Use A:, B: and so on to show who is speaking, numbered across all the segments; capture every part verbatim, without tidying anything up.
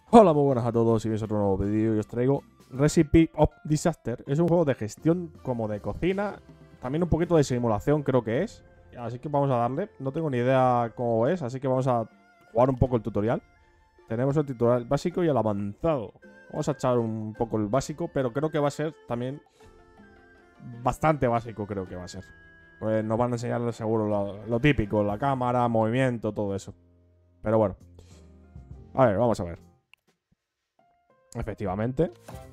A: Hola, muy buenas a todos y bienvenidos a otro nuevo vídeo. Y os traigo Recipe of Disaster. Es un juego de gestión como de cocina, también un poquito de simulación creo que es. Así que vamos a darle. No tengo ni idea cómo es, así que vamos a jugar un poco el tutorial. Tenemos el tutorial básico y el avanzado. Vamos a echar un poco el básico, pero creo que va a ser también bastante básico, creo que va a ser. Pues nos van a enseñar seguro lo, lo típico, la cámara, movimiento, todo eso. Pero bueno. A ver, vamos a ver. Efectivamente.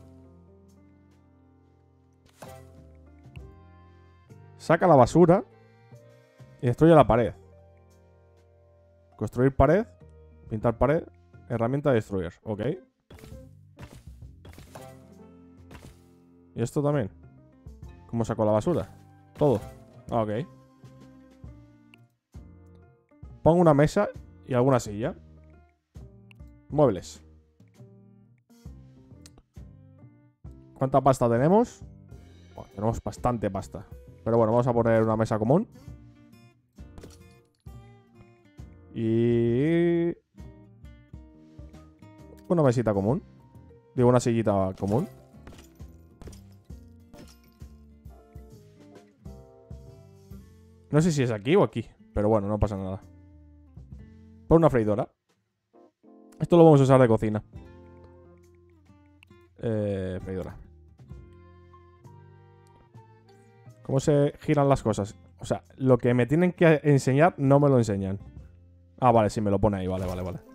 A: Saca la basura y destruye la pared. Construir pared. Pintar pared. Herramienta de destruir. Ok. ¿Y esto también? ¿Cómo saco la basura? Todo. Ok. Pongo una mesa y alguna silla. Muebles. ¿Cuánta pasta tenemos? Bueno, tenemos bastante pasta. Pero bueno, vamos a poner una mesa común. Y... una mesita común. Digo, una sillita común. No sé si es aquí o aquí. Pero bueno, no pasa nada. Pon una freidora. Esto lo vamos a usar de cocina. Eh, freidora. ¿Cómo se giran las cosas? O sea, lo que me tienen que enseñar no me lo enseñan. Ah, vale, sí, me lo pone ahí. Vale, vale, vale.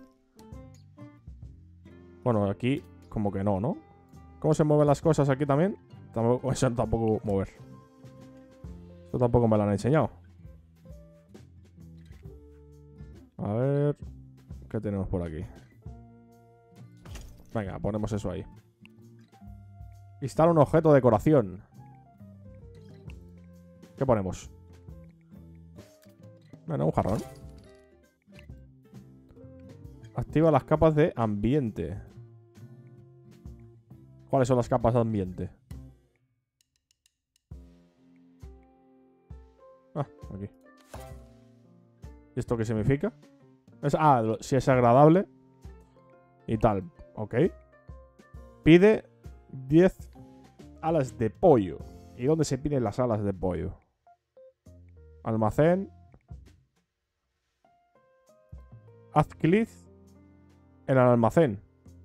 A: Bueno, aquí como que no, ¿no? ¿Cómo se mueven las cosas aquí también? Tampoco, eso tampoco mover. Esto tampoco me lo han enseñado. A ver... ¿qué tenemos por aquí? Venga, ponemos eso ahí. Instala un objeto de decoración. ¿Qué ponemos? Bueno, un jarrón. Activa las capas de ambiente. ¿Cuáles son las capas de ambiente? Ah, aquí. ¿Y esto qué significa? Es, ah, si es agradable. Y tal. Ok. Pide diez alas de pollo. ¿Y dónde se piden las alas de pollo? Almacén. Haz clic en el almacén.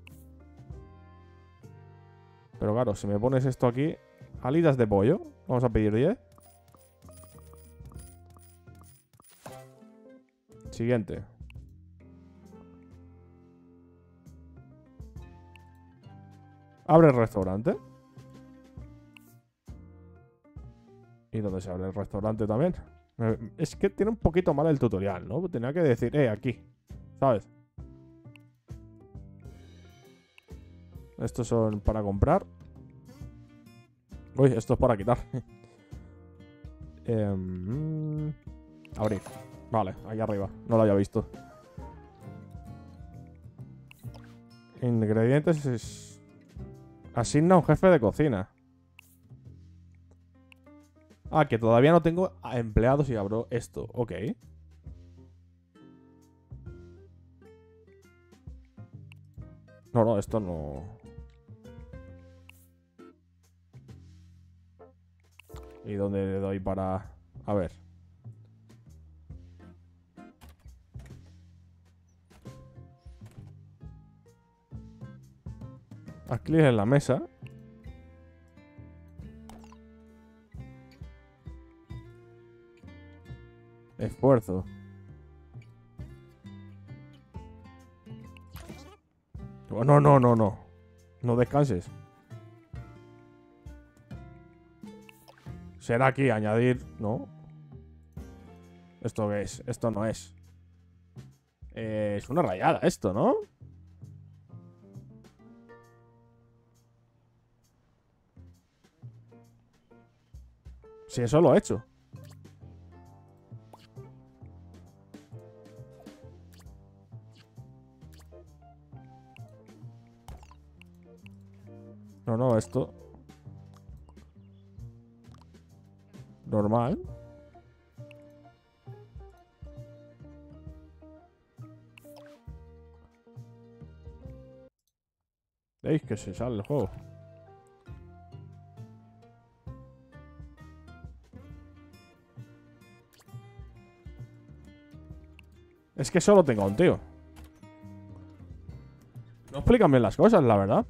A: Pero claro, si me pones esto aquí... alitas de pollo. Vamos a pedir diez. Siguiente. Abre el restaurante. ¿Y dónde se abre el restaurante también? Es que tiene un poquito mal el tutorial, ¿no? Tenía que decir, eh, aquí. ¿Sabes? Estos son para comprar. Uy, esto es para quitar. eh, abrir. Vale, ahí arriba. No lo había visto. Ingredientes es... asigna un jefe de cocina. Ah, que todavía no tengo empleados y abro esto. Ok. No, no, esto no... ¿Y dónde le doy para...? A ver. Haz clic en la mesa. Esfuerzo. Oh, no, no, no, no. No descanses. Será aquí añadir... ¿no? ¿Esto qué es? Esto no es. Eh, es una rayada esto, ¿no? Si eso lo he hecho. No, no, esto... normal. ¿Veis que se sale el juego? Es que solo tengo un tío. No explican bien las cosas, la verdad.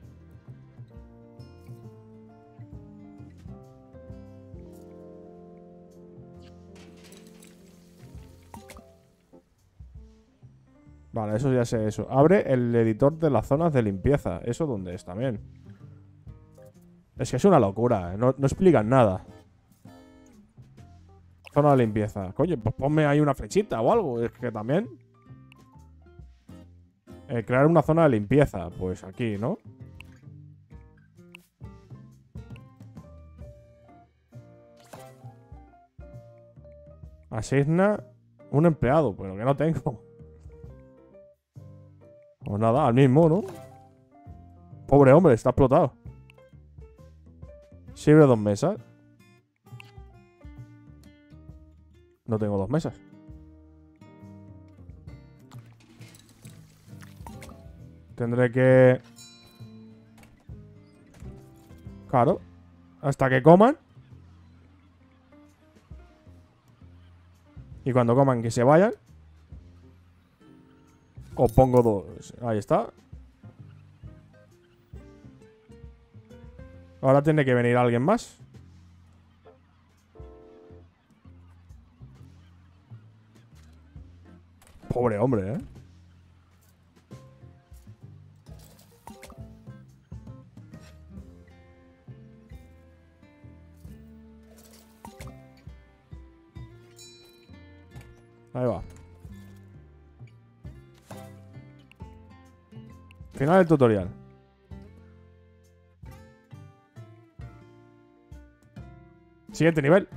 A: Vale, eso ya sé eso. Abre el editor de las zonas de limpieza. ¿Eso dónde es también? Es que es una locura, ¿eh? No, no explican nada. Zona de limpieza. Coño, pues ponme ahí una flechita o algo. Es que también... Eh, crear una zona de limpieza. Pues aquí, ¿no? Asigna un empleado. Pero que no tengo. Pues nada, al mismo, ¿no? Pobre hombre, está explotado. Sirve dos mesas. No tengo dos mesas. Tendré que... Claro. Hasta que coman. Y cuando coman que se vayan. O pongo dos. Ahí está. Ahora tiene que venir alguien más. Pobre hombre, ¿eh? Ahí va. Final del tutorial. Siguiente nivel.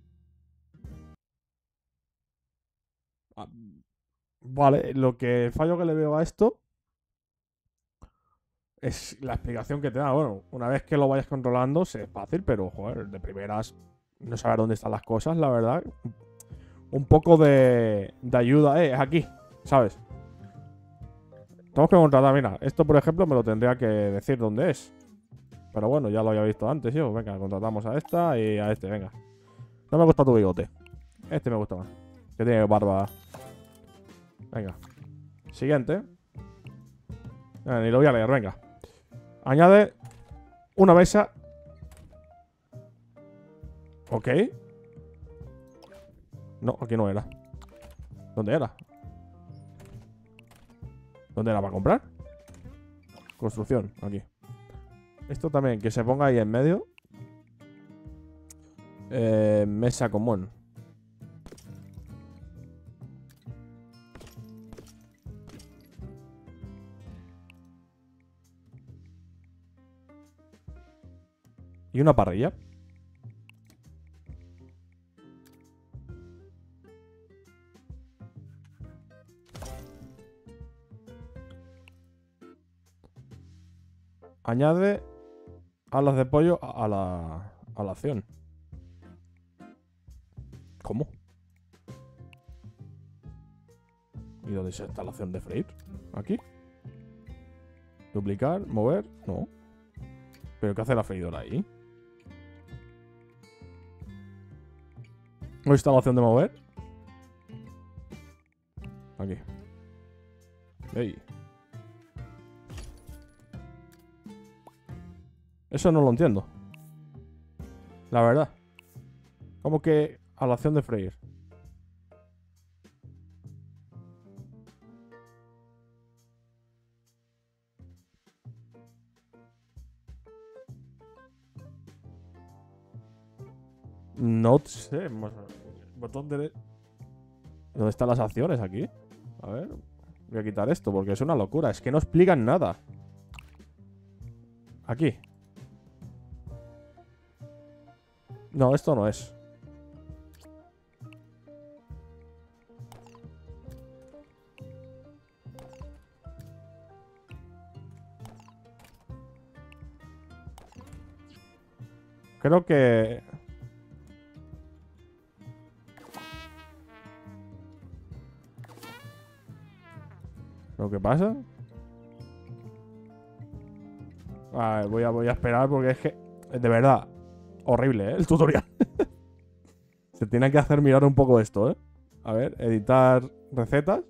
A: Ah, vale, lo que el fallo que le veo a esto es la explicación que te da. Bueno, una vez que lo vayas controlando, es fácil, pero joder, de primeras no saber dónde están las cosas, la verdad. Un poco de, de ayuda, eh, es aquí, ¿sabes? Tenemos que contratar, mira, esto por ejemplo me lo tendría que decir dónde es. Pero bueno, ya lo había visto antes yo. Venga, contratamos a esta y a este, venga. No me gusta tu bigote. Este me gusta más. Que tiene barba. Venga. Siguiente. Eh, ni lo voy a leer, venga. Añade una mesa. Ok. No, aquí no era. ¿Dónde era? ¿Dónde era para comprar? Construcción, aquí. Esto también, que se ponga ahí en medio. Eh, mesa común. Y una parrilla. Añade alas de pollo a la, a la acción. ¿Cómo? ¿Y dónde está la acción de freír? ¿Aquí? ¿Duplicar? ¿Mover? No. ¿Pero qué hace la freidora ahí? ¿Dónde está la opción de mover? Aquí. Ey. Eso no lo entiendo. La verdad. ¿Cómo que a la acción de freír? No sé. Botón de... ¿Dónde están las acciones aquí? A ver. Voy a quitar esto porque es una locura. Es que no explican nada. Aquí. No, esto no es. Creo que... ¿Lo que pasa? Vale, voy a, voy a esperar porque es que, de verdad, horrible, ¿eh? El tutorial. Se tiene que hacer mirar un poco esto, ¿eh? A ver, editar recetas.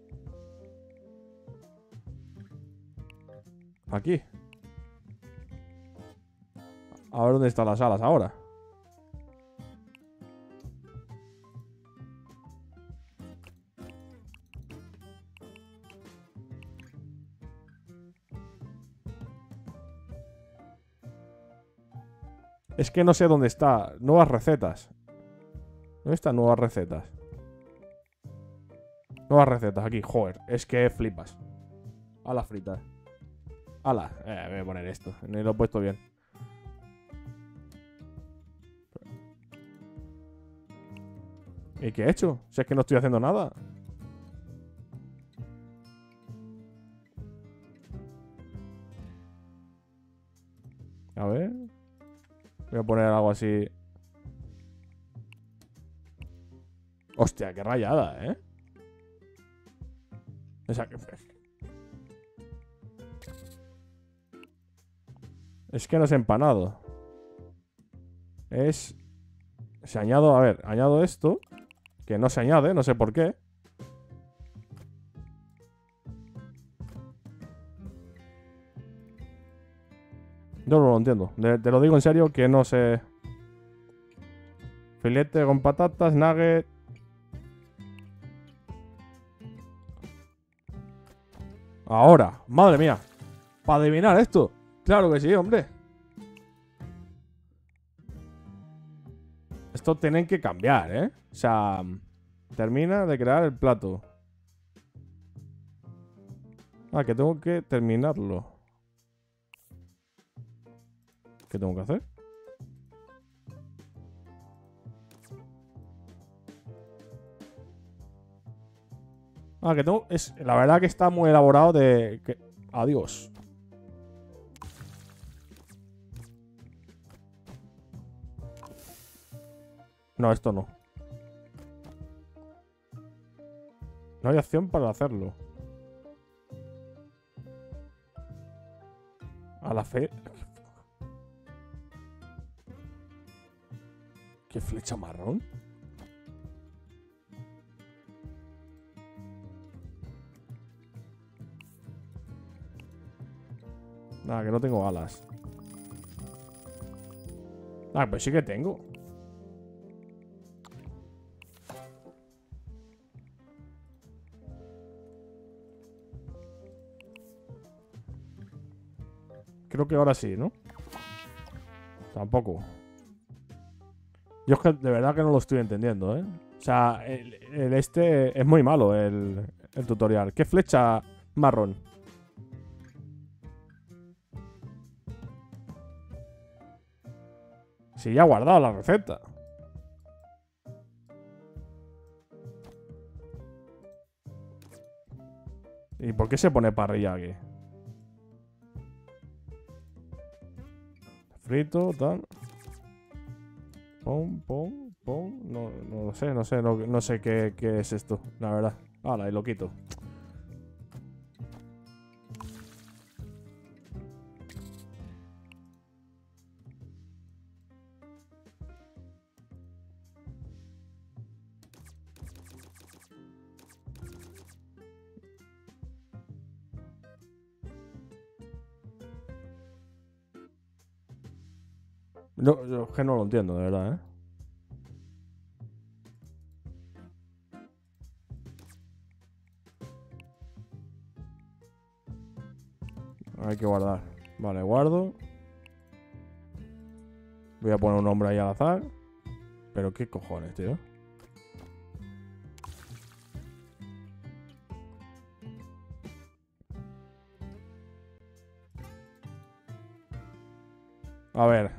A: Aquí. A ver dónde están las alas ahora. Es que no sé dónde está. Nuevas recetas. ¿Dónde están nuevas recetas? Nuevas recetas, aquí. Joder, es que flipas. A las fritas. Ala, eh, voy a poner esto. Ni lo he puesto bien. ¿Y qué he hecho? Si es que no estoy haciendo nada. A ver. Voy a poner algo así. Hostia, qué rayada, ¿eh? O sea, que... Es que no es empanado. Es... Se añado... A ver, añado esto. Que no se añade, no sé por qué. Yo no lo entiendo. Te, te lo digo en serio que no sé... Filete con patatas, nugget... Ahora, madre mía. Para adivinar esto. Claro que sí, hombre. Esto tienen que cambiar, ¿eh? O sea, termina de crear el plato. Ah, que tengo que terminarlo. ¿Qué tengo que hacer? Ah, que tengo... Es, la verdad que está muy elaborado de... Que, adiós. No, esto no. No hay opción para hacerlo. A la fe... ¿Qué flecha marrón? Nada, que no tengo alas. Ah, pues sí que tengo. Creo que ahora sí, ¿no? Tampoco. Yo es que de verdad que no lo estoy entendiendo, ¿eh? O sea, el, el este es muy malo, el, el tutorial. ¿Qué flecha marrón? Si ya he guardado la receta. ¿Y por qué se pone parrilla aquí? Frito, tal. Pom, pom, pom. No, no lo sé, no sé, no, no sé qué, qué es esto, la verdad. Hala, y lo quito. No, yo es que no lo entiendo, de verdad, ¿eh? Hay que guardar. Vale, guardo. Voy a poner un nombre ahí al azar. Pero qué cojones, tío. A ver.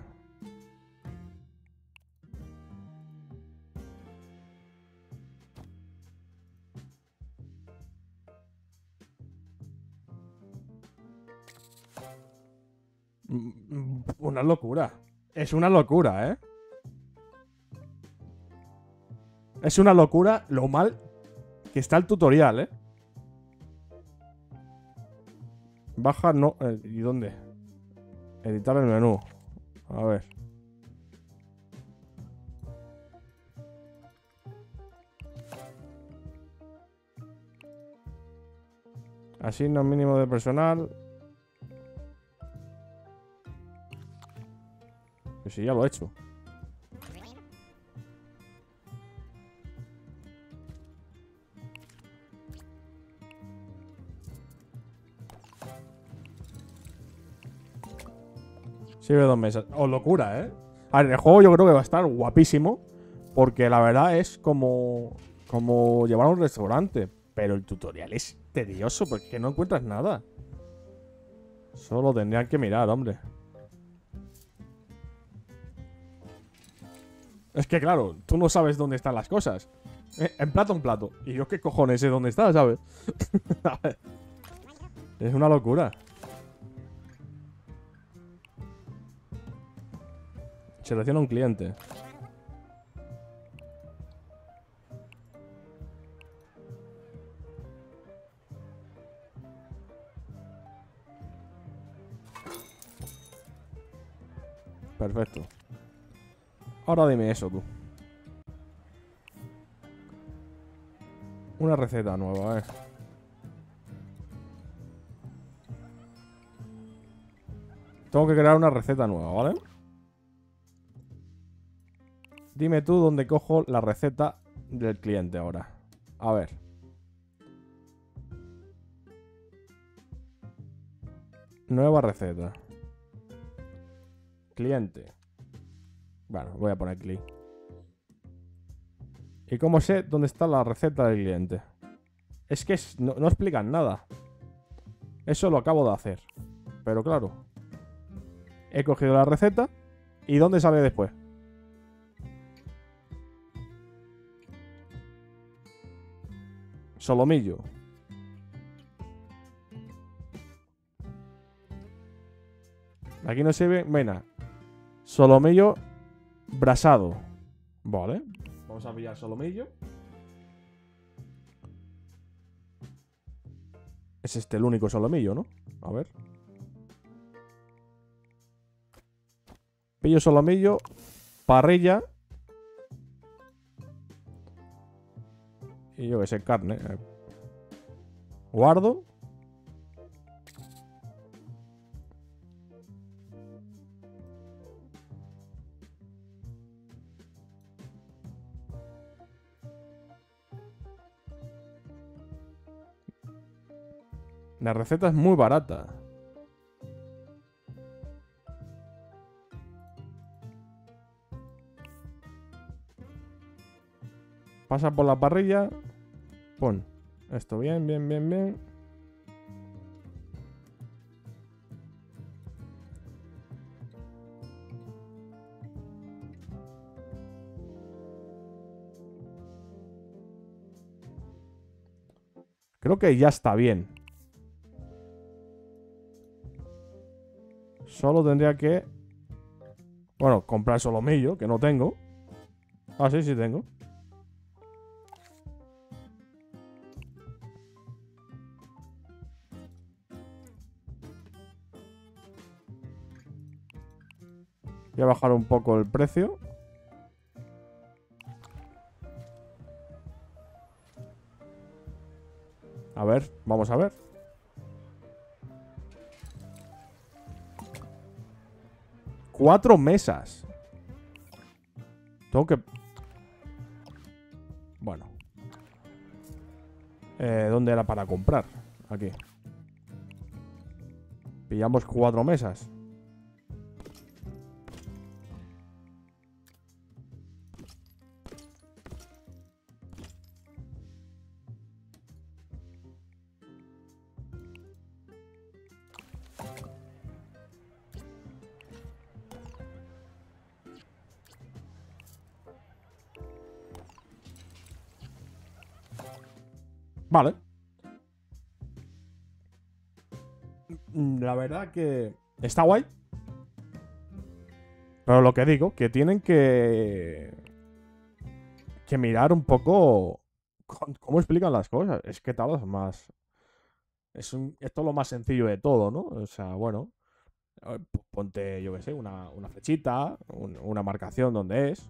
A: Una locura. Es una locura, ¿eh? Es una locura lo mal que está el tutorial, ¿eh? Baja, no... Eh, ¿y dónde? Editar el menú. A ver. Asigna mínimo de personal. Pues sí, ya lo he hecho. Sirve dos mesas. Oh, locura, ¿eh? A ver, el juego yo creo que va a estar guapísimo. Porque la verdad es como... Como llevar a un restaurante. Pero el tutorial es tedioso porque no encuentras nada. Solo tendrían que mirar, hombre. Es que claro, tú no sabes dónde están las cosas. Eh, en plato, en plato. Y yo qué cojones sé dónde está, ¿sabes? A ver. Es una locura. Selecciona un cliente. Perfecto. Ahora dime eso, tú. Una receta nueva, eh. Tengo que crear una receta nueva, ¿vale? Dime tú dónde cojo la receta del cliente ahora. A ver. Nueva receta. Cliente. Bueno, voy a poner clic. ¿Y cómo sé dónde está la receta del cliente? Es que es, no, no explican nada. Eso lo acabo de hacer. Pero claro. He cogido la receta. ¿Y dónde sale después? Solomillo. Aquí no se ve. Mena. Solomillo brasado. Vale. Vamos a pillar solomillo. Es este el único solomillo, ¿no? A ver. Pillo solomillo. Parrilla. Y yo que sé, carne. Guardo. La receta es muy barata. Pasa por la parrilla. Pon esto bien, bien, bien, bien. Creo que ya está bien. Solo tendría que... Bueno, comprar solomillo, que no tengo. Ah, sí, sí tengo. Voy a bajar un poco el precio. A ver, vamos a ver. Cuatro mesas. Tengo que... Bueno. Eh, ¿Dónde era para comprar? Aquí. Pillamos cuatro mesas. Vale. La verdad que está guay. Pero lo que digo, que tienen que... Que mirar un poco cómo explican las cosas. Es que tal vez más... Es un... Esto es lo más sencillo de todo, ¿no? O sea, bueno. Eh, p- Ponte, yo qué sé, una, una flechita, un- una marcación donde es.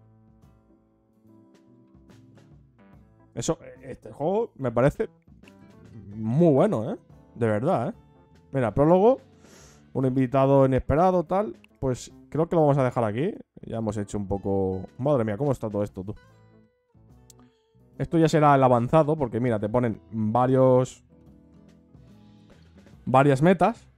A: Eso, eh, este juego me parece muy bueno, ¿eh? De verdad, ¿eh? Mira, prólogo, un invitado inesperado, tal. Pues creo que lo vamos a dejar aquí. Ya hemos hecho un poco... Madre mía, ¿cómo está todo esto, tú? Esto ya será el avanzado, porque mira, te ponen varios... Varias metas.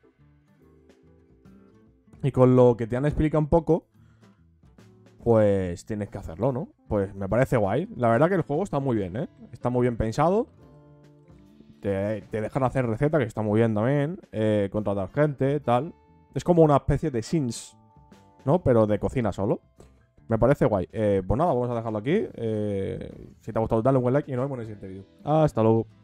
A: Y con lo que te han explicado un poco, pues tienes que hacerlo, ¿no? Pues me parece guay. La verdad que el juego está muy bien, ¿eh? Está muy bien pensado. Te, te dejan hacer receta, que está muy bien también. Eh, contratar gente, tal. Es como una especie de Sims, ¿no? Pero de cocina solo. Me parece guay. Eh, pues nada, vamos a dejarlo aquí. Eh, si te ha gustado, dale un buen like y nos vemos en el siguiente vídeo. Hasta luego.